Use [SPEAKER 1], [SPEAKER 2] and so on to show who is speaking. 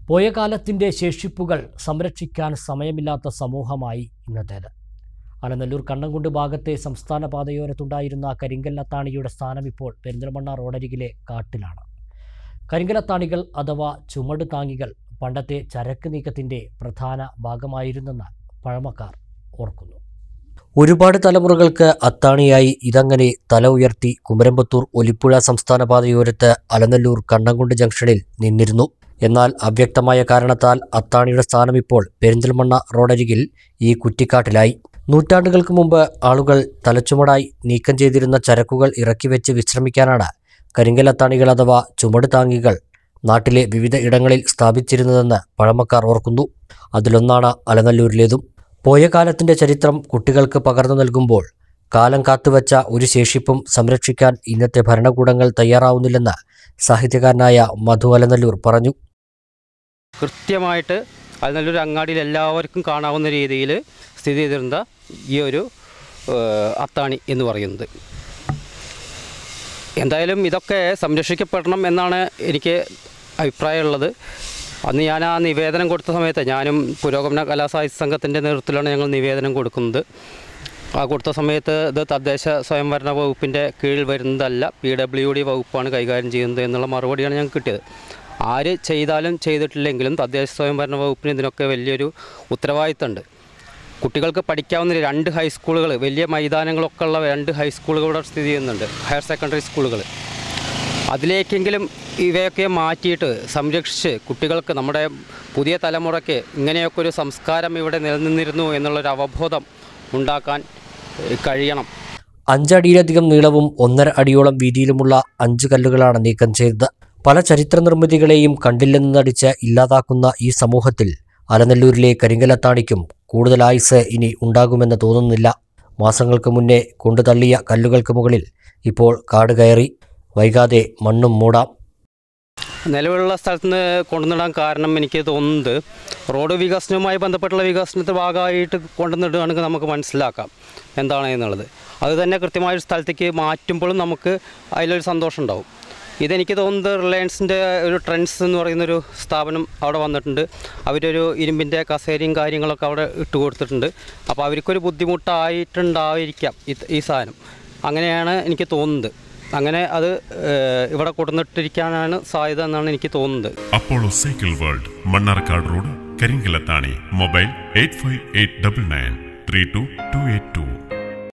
[SPEAKER 1] പോയ കാലത്തിൻ്റെ ശേഷിപ്പുകൾ സംരക്ഷിക്കാൻ സമയമില്ലാത്ത സമൂഹമായി ഇന്നത്തേത്. അലനല്ലൂർ കണ്ണംകുണ്ട് ഭാഗത്തെ സംസ്ഥാന പാതയോരത്തുണ്ടായിരുന്ന കരിങ്കല്ലത്താണിയുടെ സ്ഥാനം ഇപ്പോൾ പെരിന്തൽമണ്ണ റോഡരികിലെ കാട്ടിലാണ്. കരിങ്കല്ലത്താണികൾ അഥവാ ചുമട് താങ്ങികൾ പണ്ടത്തെ ചരക്ക് നീക്കത്തിൻ്റെ പ്രധാന ഭാഗമായിരുന്നെന്ന് പഴമക്കാർ ഓർക്കുന്നു. ഒരുപാട് തലമുറകൾക്ക് അത്താണിയായി ഇതങ്ങനെ തല ഉയർത്തി കുമരമ്പത്തൂർ ഒലിപ്പുഴ സംസ്ഥാന പാതയോരത്ത് അലനല്ലൂർ കണ്ണംകുണ്ട് ജംഗ്ഷനിൽ നിന്നിരുന്നു. എന്നാൽ അവ്യക്തമായ കാരണത്താൽ അത്താണിയുടെ സ്ഥാനം ഇപ്പോൾ പെരിന്തൽമണ്ണ റോഡരികിൽ ഈ കുറ്റിക്കാട്ടിലായി. നൂറ്റാണ്ടുകൾക്ക് മുമ്പ് ആളുകൾ തലച്ചുമടായി നീക്കം ചെയ്തിരുന്ന ചരക്കുകൾ ഇറക്കിവെച്ച് വിശ്രമിക്കാനാണ് കരിങ്കല്ലത്താണികൾ അഥവാ ചുമട് താങ്ങികൾ നാട്ടിലെ വിവിധ ഇടങ്ങളിൽ സ്ഥാപിച്ചിരുന്നതെന്ന് പഴമക്കാർ ഓർക്കുന്നു. അതിലൊന്നാണ് അലനല്ലൂരിലേതും. പോയ കാലത്തിൻ്റെ ചരിത്രം കുട്ടികൾക്ക് പകർന്നു നൽകുമ്പോൾ കാലം കാത്തുവച്ച ഒരു ശേഷിപ്പും സംരക്ഷിക്കാൻ ഇന്നത്തെ ഭരണകൂടങ്ങൾ തയ്യാറാവുന്നില്ലെന്ന് സാഹിത്യകാരനായ മധു അലനല്ലൂർ പറഞ്ഞു.
[SPEAKER 2] കൃത്യമായിട്ട് അലനല്ലൂർ അങ്ങാടിയിൽ എല്ലാവർക്കും കാണാവുന്ന രീതിയിൽ സ്ഥിതി ചെയ്തിരുന്ന ഈ ഒരു അത്താണി എന്ന് പറയുന്നത്. എന്തായാലും ഇതൊക്കെ സംരക്ഷിക്കപ്പെടണം എന്നാണ് എനിക്ക് അഭിപ്രായമുള്ളത്. അന്ന് ഞാൻ ആ നിവേദനം കൊടുത്ത സമയത്ത് ഞാനും പുരോഗമന കലാസാഹിത്യ സംഘത്തിൻ്റെ നേതൃത്വത്തിലാണ് ഞങ്ങൾ നിവേദനം കൊടുക്കുന്നത്. ആ കൊടുത്ത സമയത്ത് ഇത് തദ്ദേശ സ്വയംഭരണ വകുപ്പിൻ്റെ കീഴിൽ വരുന്നതല്ല, PWD വകുപ്പാണ് കൈകാര്യം ചെയ്യുന്നത് എന്നുള്ള മറുപടിയാണ് ഞങ്ങൾക്ക് കിട്ടിയത്. ആര് ചെയ്താലും ചെയ്തിട്ടില്ലെങ്കിലും തദ്ദേശ സ്വയംഭരണ വകുപ്പിന് ഇതിനൊക്കെ വലിയൊരു ഉത്തരവാദിത്തമുണ്ട്. കുട്ടികൾക്ക് പഠിക്കാവുന്ന 2 ഹൈസ്കൂളുകൾ, വലിയ മൈതാനങ്ങളൊക്കെ ഉള്ള 2 ഹൈസ്കൂളുകൾ ഇവിടെ സ്ഥിതി ചെയ്യുന്നുണ്ട്, ഹയർ സെക്കൻഡറി സ്കൂളുകൾ. അതിലേക്കെങ്കിലും ഇവയൊക്കെ മാറ്റിയിട്ട് സംരക്ഷിച്ച് കുട്ടികൾക്ക്, നമ്മുടെ പുതിയ തലമുറയ്ക്ക് ഇങ്ങനെയൊക്കെ ഒരു സംസ്കാരം ഇവിടെ നിലനിന്നിരുന്നു എന്നുള്ളൊരു അവബോധം ഉണ്ടാക്കാൻ കഴിയണം.
[SPEAKER 1] 5 അടിയിലധികം നീളവും 1.5 അടിയോളം വീതിയിലുമുള്ള 5 കല്ലുകളാണ് നീക്കം ചെയ്തത്. പല ചരിത്ര നിർമ്മിതികളെയും കണ്ടില്ലെന്ന് നടിച്ച് ഇല്ലാതാക്കുന്ന ഈ സമൂഹത്തിൽ അലനല്ലൂരിലെ കരിങ്കല്ലത്താണിക്കും കൂടുതൽ ആയുസ് ഇനി ഉണ്ടാകുമെന്ന് തോന്നുന്നില്ല. മാസങ്ങൾക്ക് മുന്നേ കൊണ്ടുതള്ളിയ കല്ലുകൾക്ക് മുകളിൽ ഇപ്പോൾ കാട് കയറി. വൈകാതെ മണ്ണും മൂടാം.
[SPEAKER 2] നിലവിലുള്ള സ്ഥലത്ത് നിന്ന് കൊണ്ടുനടാൻ കാരണം എനിക്ക് തോന്നുന്നത് റോഡ് വികസനവുമായി ബന്ധപ്പെട്ടുള്ള വികസനത്തിൻ്റെ ഭാഗമായിട്ട് കൊണ്ടുനടുകയാണെങ്കിൽ നമുക്ക് മനസ്സിലാക്കാം എന്താണ് എന്നുള്ളത്. അത് തന്നെ കൃത്യമായൊരു സ്ഥലത്തേക്ക് മാറ്റുമ്പോഴും നമുക്ക് അതിലൊരു സന്തോഷം ഉണ്ടാവും. ഇതെനിക്ക് തോന്നുന്നത് റിലയൻസിൻ്റെ ഒരു ട്രെൻഡ്സ് എന്ന് പറയുന്നൊരു സ്ഥാപനം അവിടെ വന്നിട്ടുണ്ട്. അവരൊരു ഇരുമ്പിൻ്റെ കസേരയും കാര്യങ്ങളൊക്കെ അവിടെ ഇട്ട് കൊടുത്തിട്ടുണ്ട്. അപ്പോൾ അവർക്കൊരു ബുദ്ധിമുട്ടായിട്ടുണ്ടായിരിക്കാം ഈ സാധനം. അങ്ങനെയാണ് എനിക്ക് തോന്നുന്നത്. അങ്ങനെ അത് ഇവിടെ കൊടുത്തിരിക്കാനാണ് സാധ്യത എന്നാണ് എനിക്ക് തോന്നുന്നത്.
[SPEAKER 3] Apollo cycle world, Mannarkkad road, Karinkallathani. Mobile 8589932282.